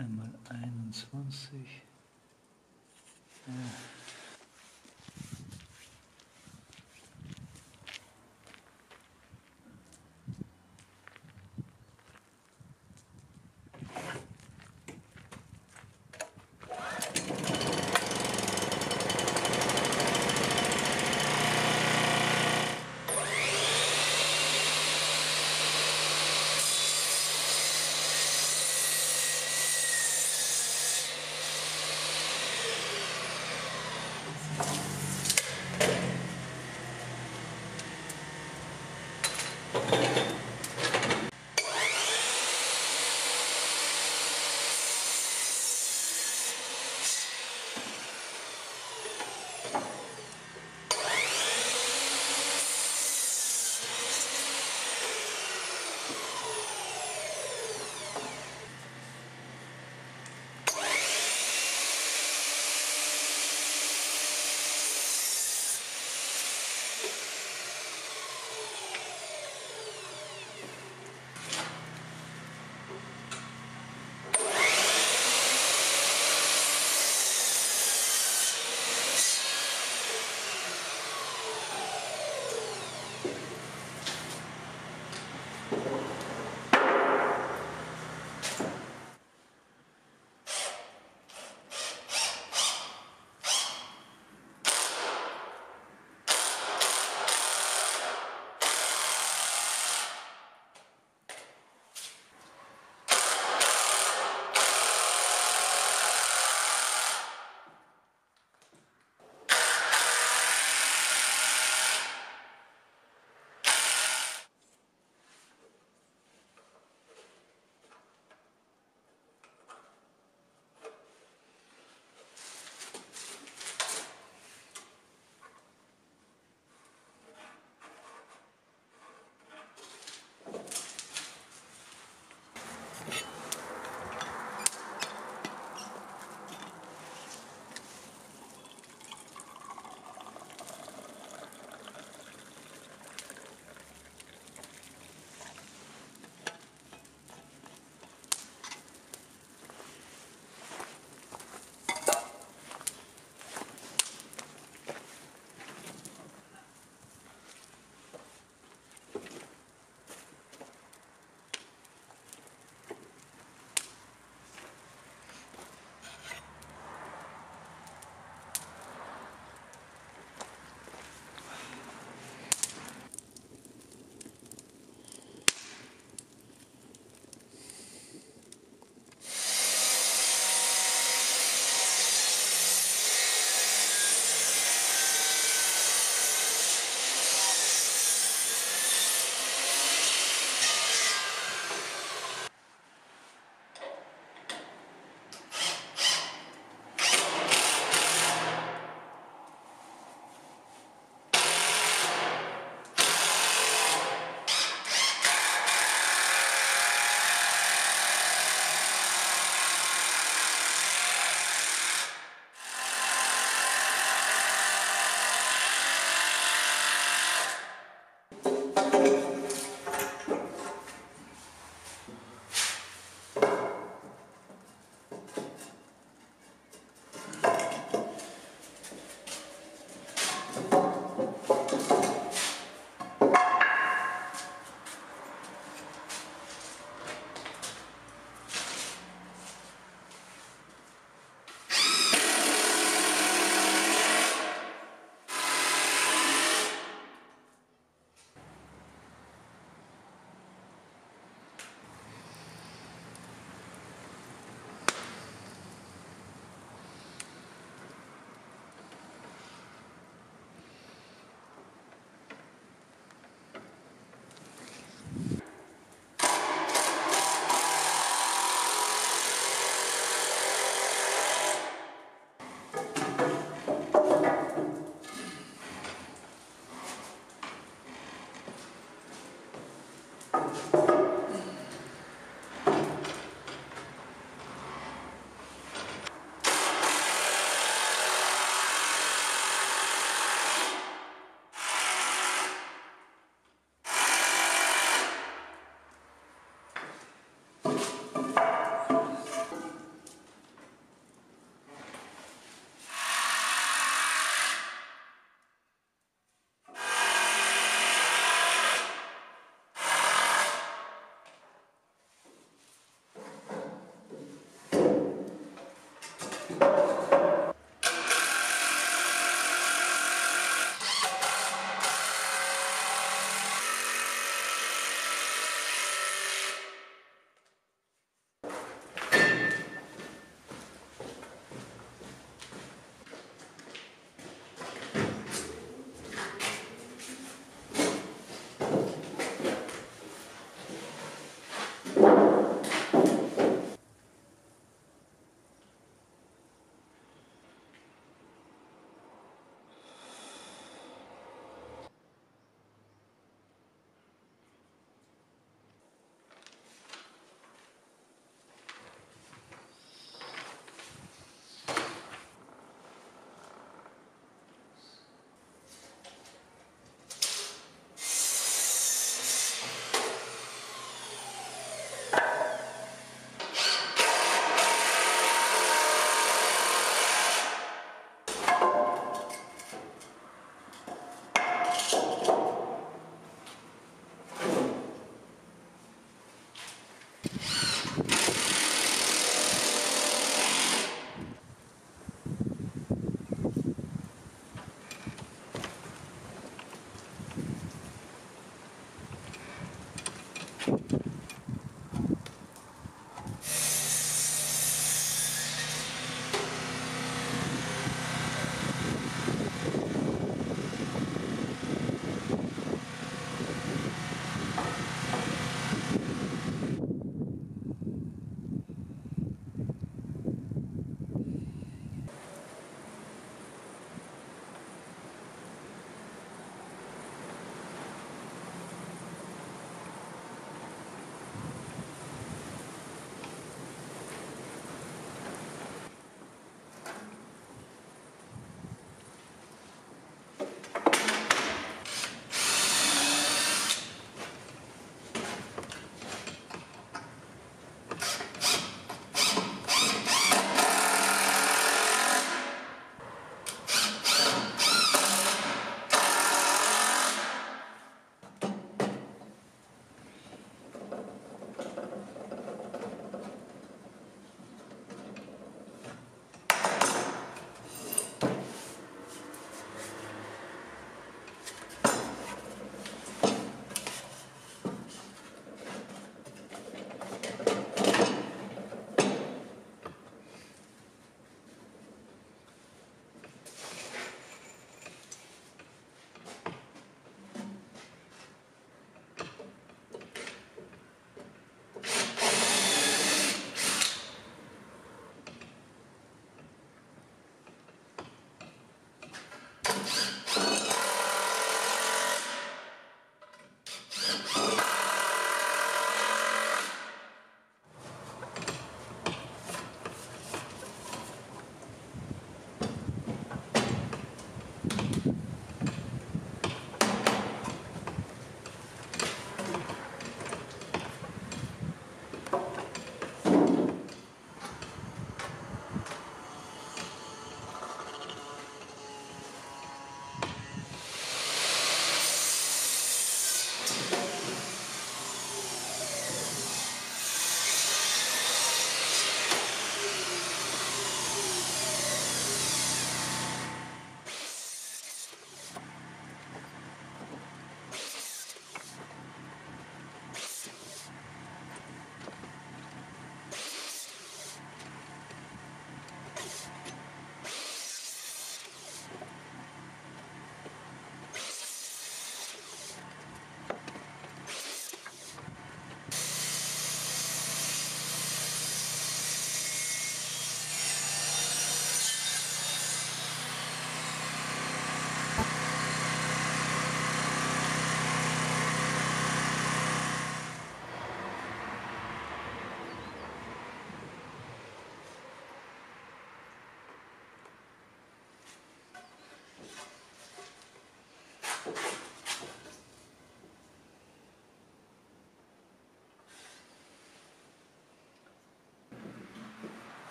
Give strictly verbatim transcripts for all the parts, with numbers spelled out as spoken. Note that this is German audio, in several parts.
einmal einundzwanzig. Ja.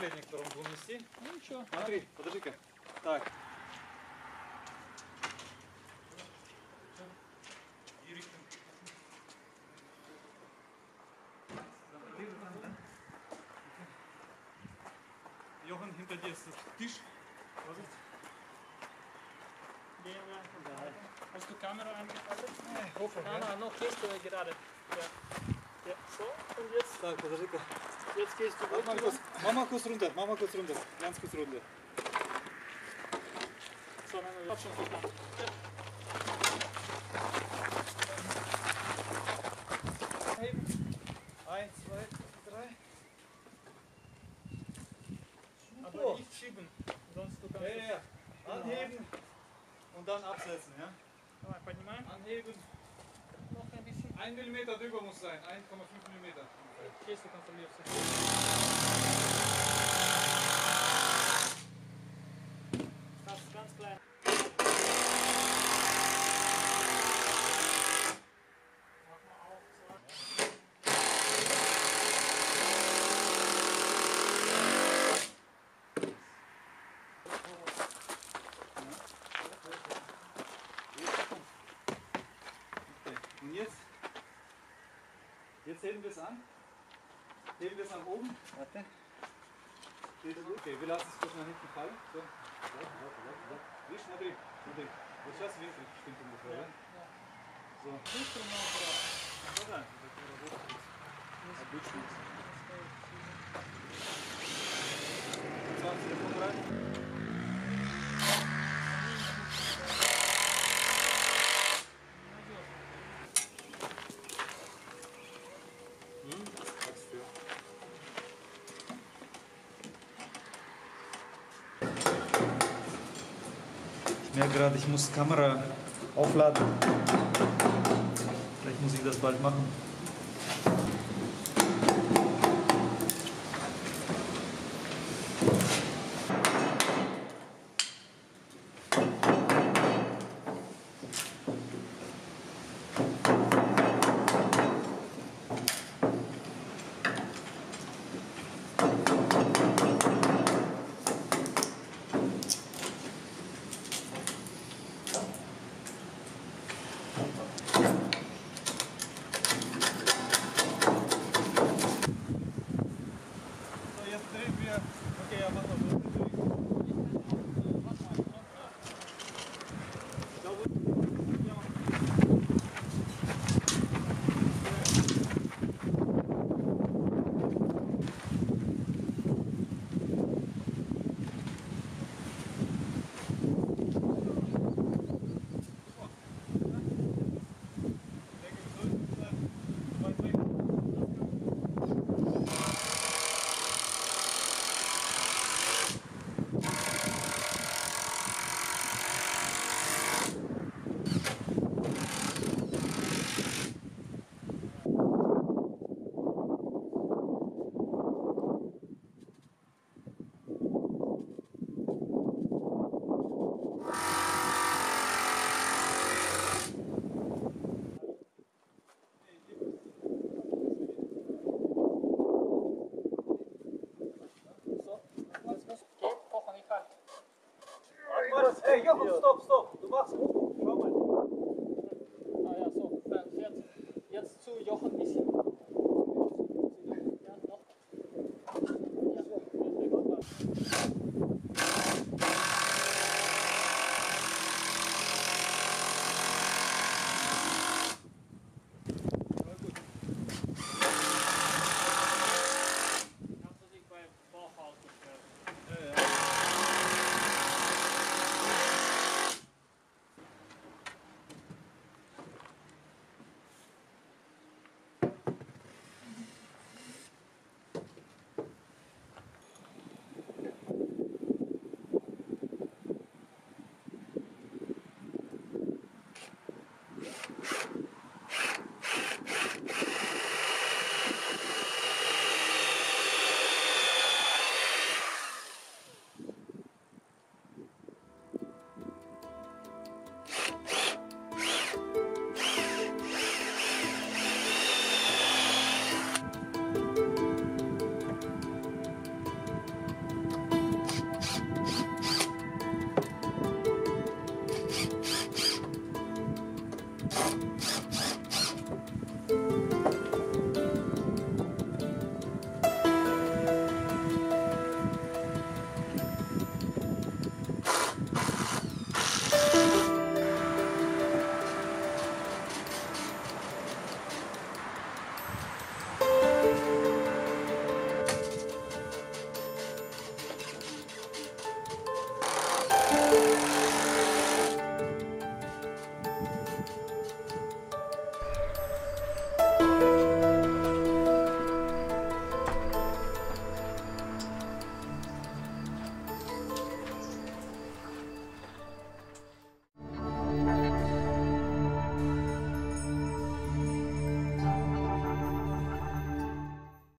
стоит некоторым двум нести. Ну ничего. Смотри, подожди-ка. Так. Jochen, hinter dir ist der Tisch. Vorsicht. Hast du Kamera angeschaltet? Ich hoffe, Nein, nein, noch gehst du gerade. Ja. Ja, so, und jetzt, Так, подожди-ка. jetzt gehst du Mach mal runter. kurz, mach mal kurz runter, mach mal kurz runter. Ganz kurz runter. So, dann ich hab schon verstanden. Ja. Heben. Eins, zwei, drei. Aber nicht schieben, sonst du kannst Ja, ja, ja. Anheben und dann absetzen, ja? Давай, поднимаем. Anheben. Noch ein bisschen. Ein Millimeter drüber muss sein, eins Komma fünf Millimeter. Gehst du kontrollierst. Das ist ganz klein. Mach mal auf. Okay. Und jetzt? Jetzt heben wir es an. Heben wir es nach oben. Warte. Okay, wir lassen es kurz nach hinten fallen. So. Видишь, смотри, смотри. Вот сейчас винтик stimmt ungefähr, ja? So. Быстро, но аккуратно. Ну да, это работает. Обычно. Сам телефон брать. Ich merke gerade, ich muss die Kamera aufladen. Vielleicht muss ich das bald machen. Okay, ja, mach mal so. Hey, Jochen, stopp, stopp, du machst gut. Schau mal. Ah ja, so. Jetzt, jetzt zu Jochen ein bisschen. Ja, noch. Ja, kannst du dich bei Bauhaus beschweren? Ja, ja. Thank you.